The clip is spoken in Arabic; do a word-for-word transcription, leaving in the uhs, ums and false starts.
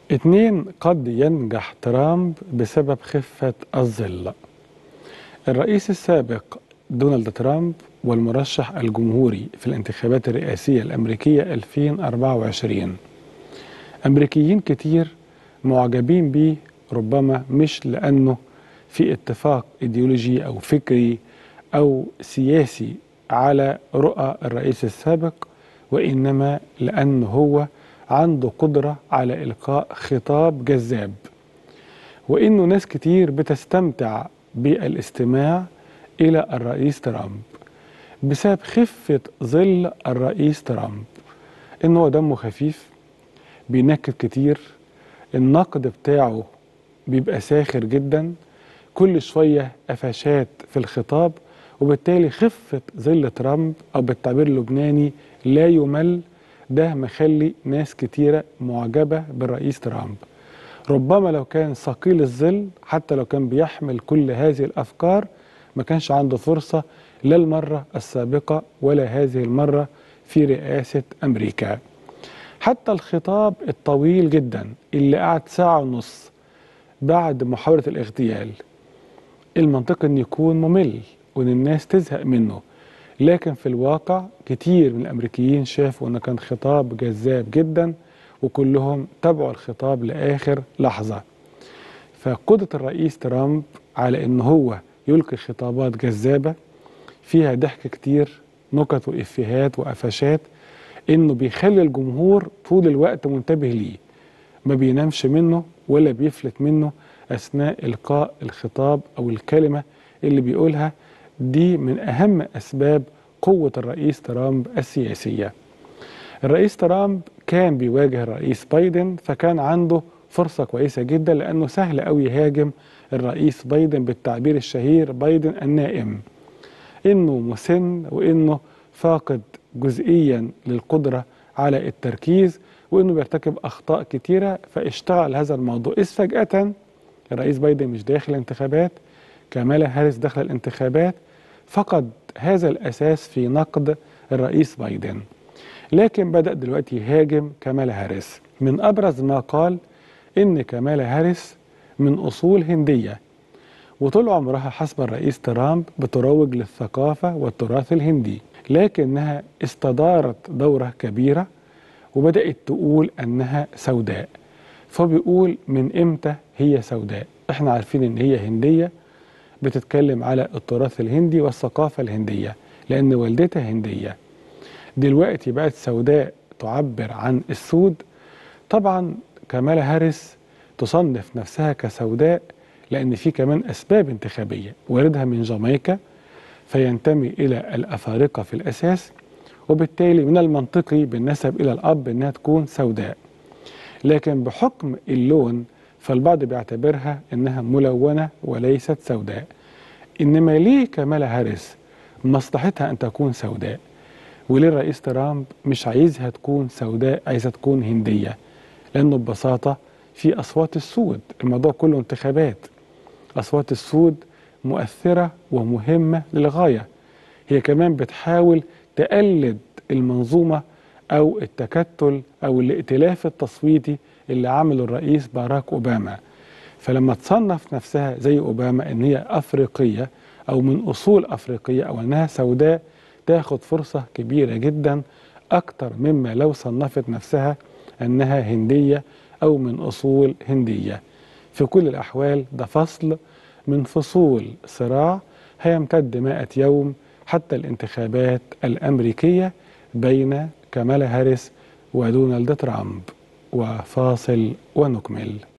اتنين، قد ينجح ترامب بسبب خفة الظل. الرئيس السابق دونالد ترامب والمرشح الجمهوري في الانتخابات الرئاسية الأمريكية ألفين وأربعة وعشرين، أمريكيين كتير معجبين بيه، ربما مش لأنه في اتفاق إيديولوجي أو فكري أو سياسي على رؤى الرئيس السابق، وإنما لأنه هو عنده قدرة على إلقاء خطاب جذاب، وإنه ناس كتير بتستمتع بالاستماع إلى الرئيس ترامب بسبب خفة ظل الرئيس ترامب. إنه هو دمه خفيف، بينكد كتير، النقد بتاعه بيبقى ساخر جدا، كل شوية قفشات في الخطاب، وبالتالي خفة ظل ترامب أو بالتعبير اللبناني لا يمل. ده مخلي ناس كتيرة معجبة بالرئيس ترامب. ربما لو كان ثقيل الظل، حتى لو كان بيحمل كل هذه الأفكار، ما كانش عنده فرصة لا المرة السابقة ولا هذه المرة في رئاسة أمريكا. حتى الخطاب الطويل جدا اللي قعد ساعة ونص بعد محاولة الاغتيال، المنطق أن يكون ممل وأن الناس تزهق منه، لكن في الواقع كتير من الأمريكيين شافوا أنه كان خطاب جذاب جدا، وكلهم تابعوا الخطاب لآخر لحظة. فقدرة الرئيس ترامب على أنه هو يلقي خطابات جذابة فيها ضحك كتير، نكت وإفيهات وقفشات، إنه بيخلي الجمهور طول الوقت منتبه ليه، ما بينامش منه ولا بيفلت منه أثناء إلقاء الخطاب أو الكلمة اللي بيقولها. دي من أهم أسباب قوة الرئيس ترامب السياسية. الرئيس ترامب كان بيواجه الرئيس بايدن، فكان عنده فرصة كويسة جدا، لأنه سهل قوي يهاجم الرئيس بايدن بالتعبير الشهير بايدن النائم، إنه مسن وإنه فاقد جزئيا للقدرة على التركيز، وإنه بيرتكب أخطاء كتيرة. فاشتغل هذا الموضوع، إذ فجأة الرئيس بايدن مش داخل الانتخابات، كامالا هاريس داخل الانتخابات، فقد هذا الأساس في نقد الرئيس بايدن. لكن بدأ دلوقتي يهاجم كامالا هاريس. من أبرز ما قال إن كامالا هاريس من أصول هندية، وطول عمرها حسب الرئيس ترامب بتروج للثقافة والتراث الهندي، لكنها استدارت دورة كبيرة وبدأت تقول أنها سوداء. فبيقول من إمتى هي سوداء؟ إحنا عارفين إن هي هندية، بتتكلم على التراث الهندي والثقافة الهندية لأن والدتها هندية. دلوقتي بقت سوداء تعبر عن السود. طبعا كامالا هاريس تصنف نفسها كسوداء لأن في كمان أسباب انتخابية، والدها من جامايكا فينتمي إلى الأفارقة في الأساس، وبالتالي من المنطقي بالنسب إلى الأب أنها تكون سوداء. لكن بحكم اللون فالبعض بيعتبرها أنها ملونة وليست سوداء. إنما ليه كامالا هاريس مصلحتها أن تكون سوداء؟ وليه الرئيس ترامب مش عايزها تكون سوداء، عايزها تكون هندية؟ لأنه ببساطة في أصوات السود، الموضوع كله انتخابات. أصوات السود مؤثرة ومهمة للغاية. هي كمان بتحاول تقلد المنظومة أو التكتل أو الائتلاف التصويتي اللي عمله الرئيس باراك أوباما. فلما تصنف نفسها زي أوباما أن هي أفريقية أو من أصول أفريقية أو أنها سوداء، تاخد فرصة كبيرة جدا أكتر مما لو صنفت نفسها أنها هندية أو من أصول هندية. في كل الأحوال ده فصل من فصول صراع هيمتد مائة يوم حتى الانتخابات الأمريكية بين كامالا هاريس ودونالد ترامب. وفاصل ونكمل.